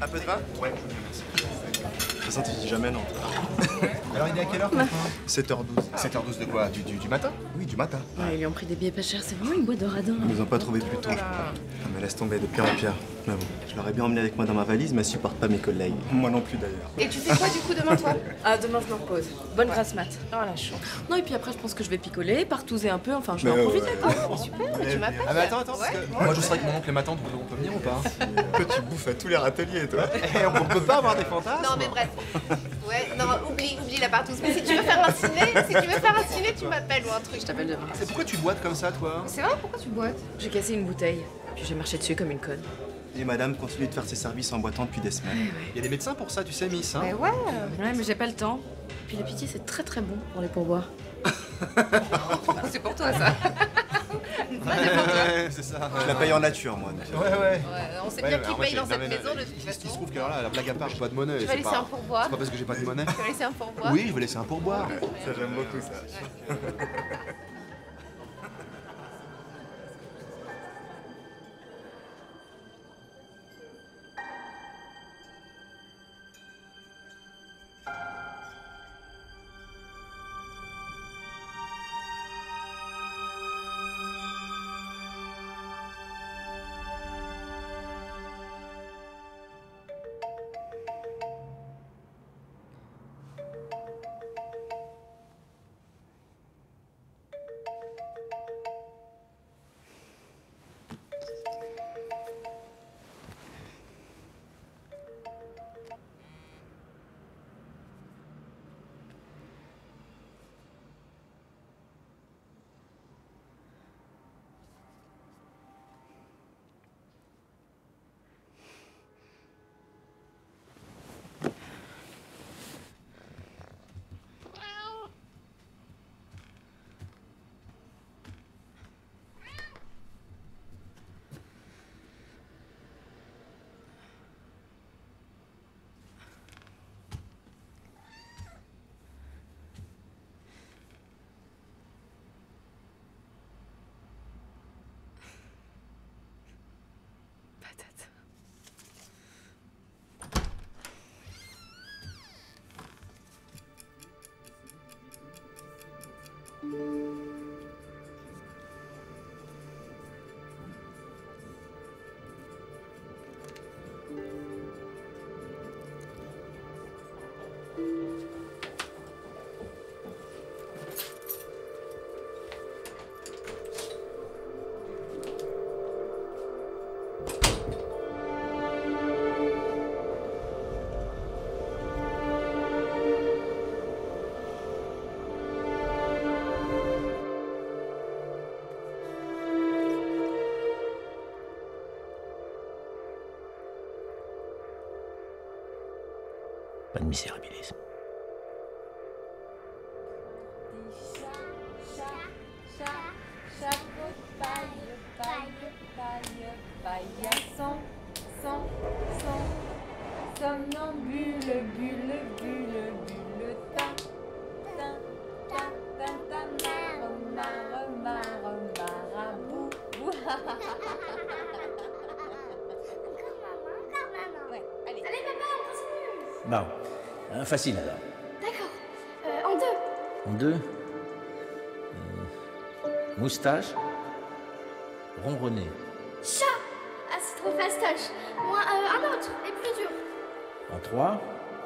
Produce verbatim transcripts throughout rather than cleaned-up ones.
peu de vin? Ouais, je veux bien, merci. De toute façon, tu dis jamais non. Alors, il est à quelle heure, maintenant? sept heures douze. sept heures douze de quoi? Du, du, du matin? Oui, du matin. Ouais, ils lui ont pris des billets pas chers, c'est vraiment une boîte de radin. Ils nous ont pas trouvé plus tôt, je crois. Ah, mais laisse tomber de pire en pire. Mais bon, je l'aurais bien emmené avec moi dans ma valise, mais elle supporte pas mes collègues. Moi non plus d'ailleurs. Et tu fais quoi du coup demain, toi? Ah, demain je me repose. Bonne Ouais. grasse mat. Oh la chance. Non, et puis après, je pense que je vais picoler, partouzer un peu, enfin, je vais Mais en ouais, profiter, ouais. quoi. Super, tu m'appelles? Ah, mais attends, attends, parce Ouais. que moi, je serais avec mon oncle et ma tante, on peut venir ou pas? Toi, tu bouffes à tous les râteliers, toi. Eh, on peut pas avoir des fantasmes? Non mais bref. Ouais, non, oublie, oublie la partouze. Mais si tu veux faire un ciné, si tu veux faire un ciné, tu m'appelles ou un truc. Je t'appelle demain. C'est pourquoi tu boites comme ça, toi? C'est vrai, pourquoi tu boites? J'ai cassé une bouteille, puis j'ai marché dessus comme une conne. Et madame continue de faire ses services en boitant depuis des semaines. Il y a des médecins pour ça, tu sais, Miss, hein? Mais ouais. Ouais, mais j'ai pas le temps. Puis la pitié, c'est très très bon pour les pourboires. C'est pour toi ça. Ouais, c'est ça. Je la paye en nature, moi. donc. Ouais, ouais. Ouais, on sait Ouais, bien mais qui alors moi, paye dans j'ai- cette non, mais- maison de toute Il se façon. trouve que alors là, la blague à part, j'ai pas de monnaie. Tu vas c'est laisser pas- un pourboire. C'est pas parce que j'ai pas de monnaie. Tu vas laisser un pourboire. Oui, je vais laisser un pourboire. Ça, j'aime beaucoup ça. Patate. Pas de misérabilisme. Chapeau de paille, paille, paille, paillasson, sang, sang, somnambule, bulle, bulle, bulle, ta, ta, ta, ta, ta, marre, marre, marre, marabout, bou. Ouais, allez. Allez papa, on continue. Bon, hein, facile alors. D'accord, euh, en deux. En deux. Euh, moustache. Ronronner. Chat. Ah, c'est trop fastoche. Moi, euh, un autre, et plus dur. En trois.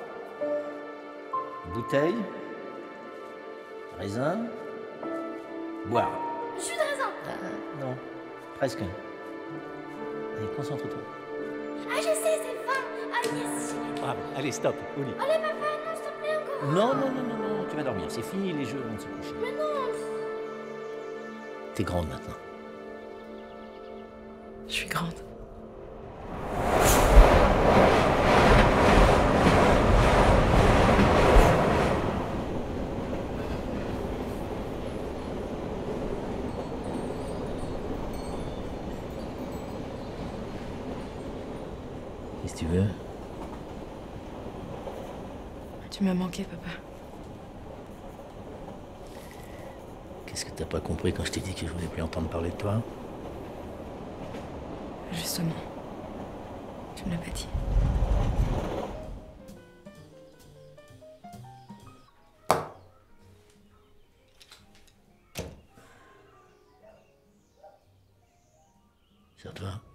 Bouteille. Raisin. Boire. Jus de raisin. Ah, non, presque. Allez, concentre-toi. Ah, je sais, c'est vingt. Ah, yes. Bravo. Allez, stop, au lit. Allez papa, non, s'il te plaît, encore. Non, non, non, non, non, tu vas dormir. C'est fini les jeux avant de se coucher. Mais non. T'es grande maintenant. Je suis grande. Qu'est-ce que tu veux? Tu m'as manqué, papa. Qu'est-ce que t'as pas compris quand je t'ai dit que je voulais plus entendre parler de toi? Justement. Tu me l'as pas dit. Ça te va?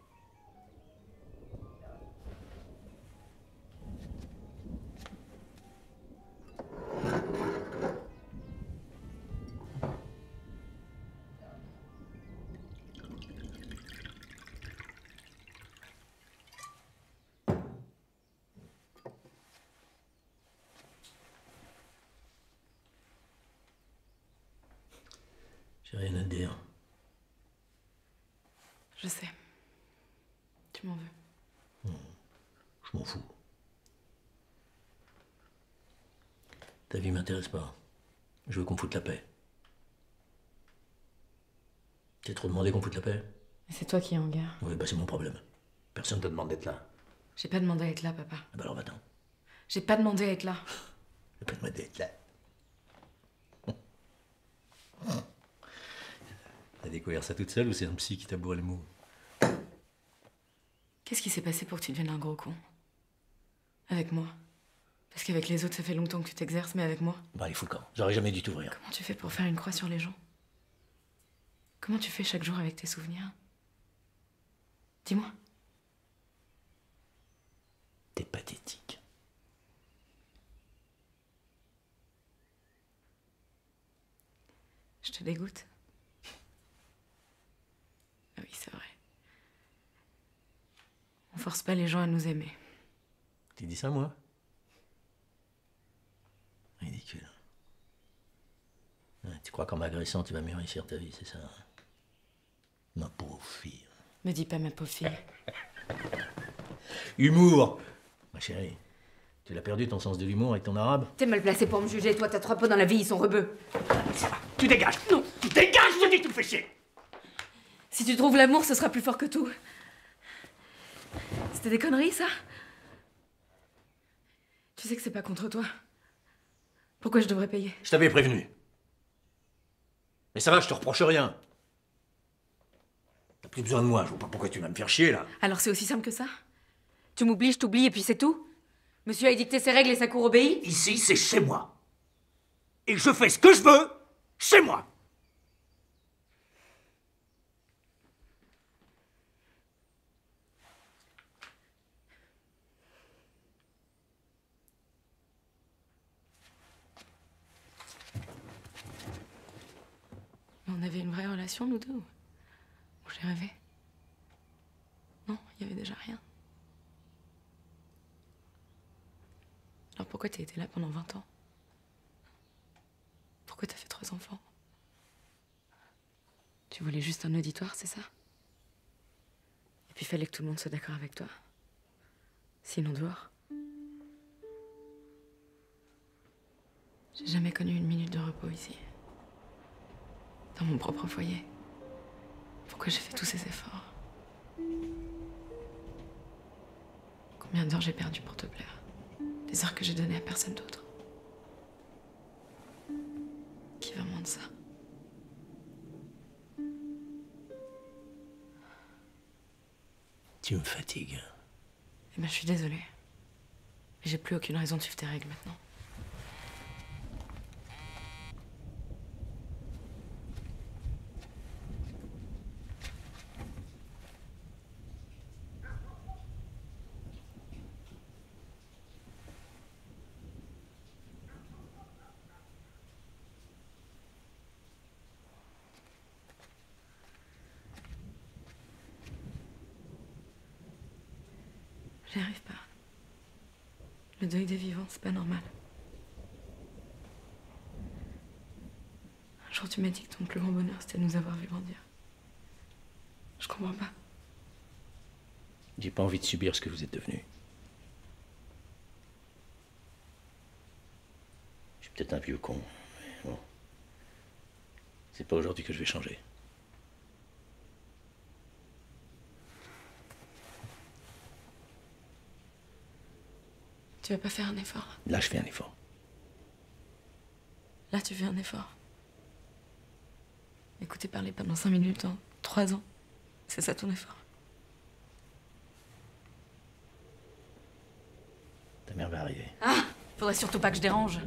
J'ai rien à te dire. Je sais. Tu m'en veux. Mmh. Je m'en fous. Ta vie m'intéresse pas. Je veux qu'on foute la paix. T'es trop demandé qu'on foute la paix? Mais c'est toi qui es en guerre. Oui, bah c'est mon problème. Personne te demande d'être là. J'ai pas demandé à être là, papa. Ah bah alors va-t'en. J'ai pas demandé à être là. J'ai pas demandé d'être là. T'as découvert ça toute seule ou c'est un psy qui t'a bourré le mot? Qu'est-ce qui s'est passé pour que tu deviennes un gros con? Avec moi? Parce qu'avec les autres, ça fait longtemps que tu t'exerces, mais avec moi? Bah il faut le camp. J'aurais jamais dû t'ouvrir. Comment tu fais pour faire une croix sur les gens? Comment tu fais chaque jour avec tes souvenirs? Dis-moi. T'es pathétique. Je te dégoûte. Ah oui, c'est vrai. On force pas les gens à nous aimer. Tu dis ça, moi? Ridicule. Ouais, tu crois qu'en m'agressant, tu vas mieux réussir ta vie, c'est ça? Ma pauvre fille. Me dis pas ma pauvre fille. Humour! Ma chérie, tu l'as perdu ton sens de l'humour avec ton arabe? T'es mal placé pour me juger, toi t'as trois pots dans la vie, ils sont rebeux. Ça va, tu dégages! Non! Tu dégages, je te dis, tu me fais chier! Si tu trouves l'amour, ce sera plus fort que tout. C'était des conneries, ça? Tu sais que c'est pas contre toi. Pourquoi je devrais payer? Je t'avais prévenu. Mais ça va, je te reproche rien. T'as plus besoin de moi, je vois pas pourquoi tu vas me faire chier, là. Alors c'est aussi simple que ça? Tu m'oublies, je t'oublie et puis c'est tout? Monsieur a édicté ses règles et sa cour obéit? Ici, c'est chez moi. Et je fais ce que je veux, chez moi. On avait une vraie relation, nous deux? Ou j'ai rêvé? Non, il y avait déjà rien. Alors pourquoi t'as été là pendant vingt ans? Pourquoi t'as fait trois enfants? Tu voulais juste un auditoire, c'est ça? Et puis il fallait que tout le monde soit d'accord avec toi. Sinon dehors. J'ai jamais connu une minute de repos ici. Dans mon propre foyer. Pourquoi j'ai fait tous ces efforts? Combien d'heures j'ai perdu pour te plaire? Des heures que j'ai données à personne d'autre. Qui va moins de ça? Tu me fatigues. Eh ben, je suis désolée. Mais j'ai plus aucune raison de suivre tes règles maintenant. J'y arrive pas. Le deuil des vivants, c'est pas normal. Un jour, tu m'as dit que ton plus grand bonheur, c'était de nous avoir vu grandir. Je comprends pas. J'ai pas envie de subir ce que vous êtes devenus. Je suis peut-être un vieux con, mais bon. C'est pas aujourd'hui que je vais changer. Tu vas pas faire un effort? Là, je fais un effort. Là, tu fais un effort. Écouter parler pendant cinq minutes en trois ans. C'est ça ton effort? Ta mère va arriver. Ah! Faudrait surtout pas que je dérange.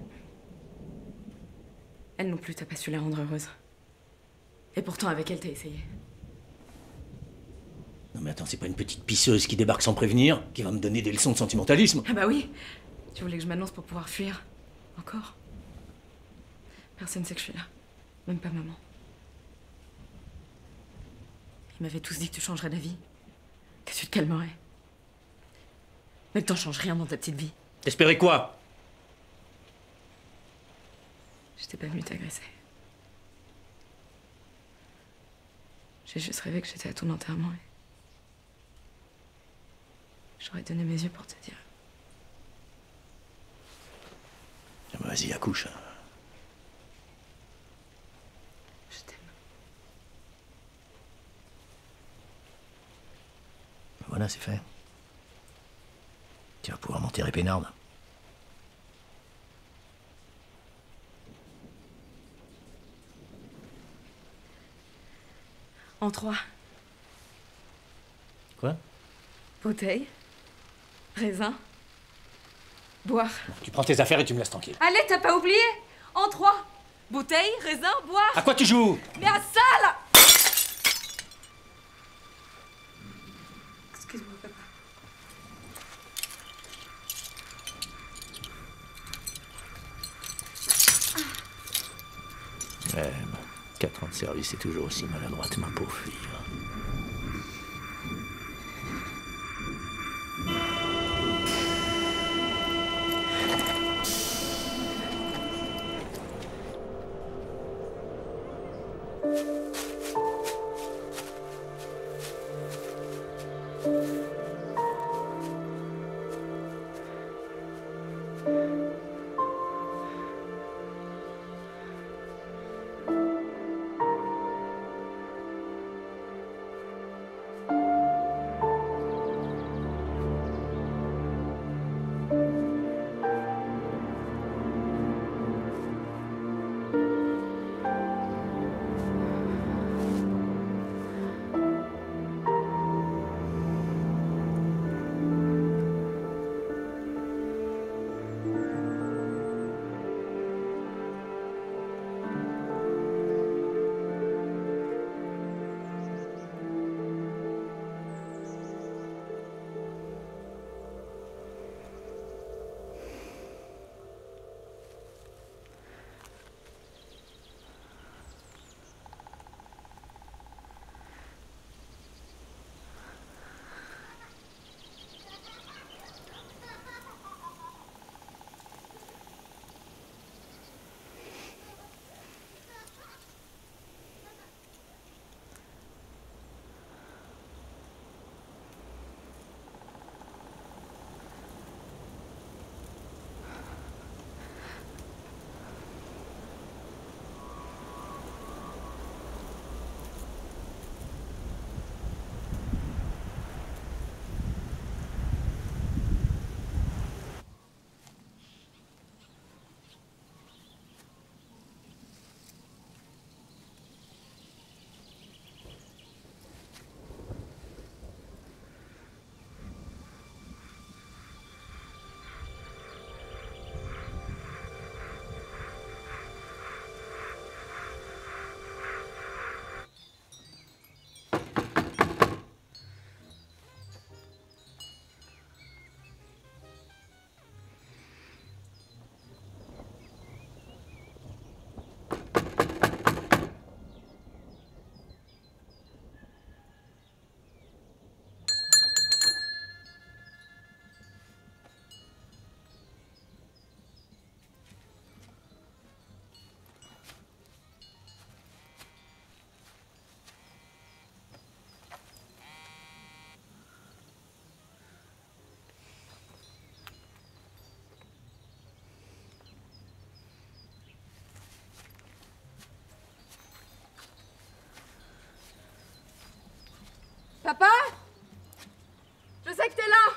Elle non plus, t'as pas su la rendre heureuse. Et pourtant, avec elle, t'as essayé. Non mais attends, c'est pas une petite pisseuse qui débarque sans prévenir, qui va me donner des leçons de sentimentalisme. Ah bah oui. Tu voulais que je m'annonce pour pouvoir fuir. Encore. Personne sait que je suis là. Même pas maman. Ils m'avaient tous dit que tu changerais d'avis. Que tu te calmerais. Mais que t'en changes rien dans ta petite vie. T'espérais quoi? J'étais pas venue t'agresser. J'ai juste rêvé que j'étais à ton enterrement et... J'aurais donné mes yeux pour te dire. Ah bah vas-y, accouche. Je t'aime. Voilà, c'est fait. Tu vas pouvoir m'enterrer peinarde. En trois. Quoi? Bouteille. Raisin. Boire. Tu prends tes affaires et tu me laisses tranquille. Allez, t'as pas oublié? En trois. Bouteille, raisin, boire. À quoi tu joues? Mais à ça, là. Excuse-moi, papa. Ouais, bon, quatre ans de service, c'est toujours aussi maladroite, ma pauvre fille. Papa? Je sais que t'es là.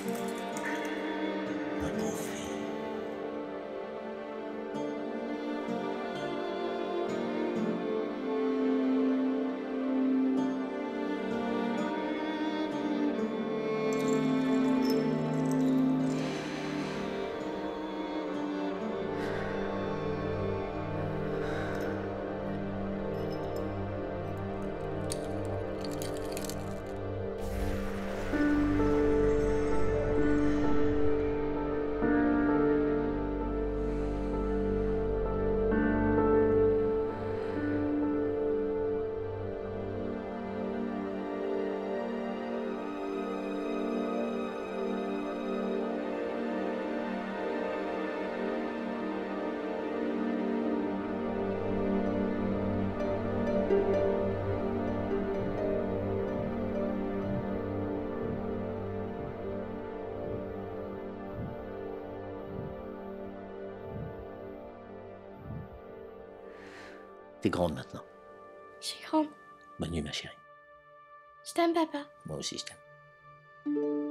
Ma pauvre fille. T'es grande maintenant. Je suis grande. Bonne nuit, ma chérie. Je t'aime, papa. Moi aussi, je t'aime.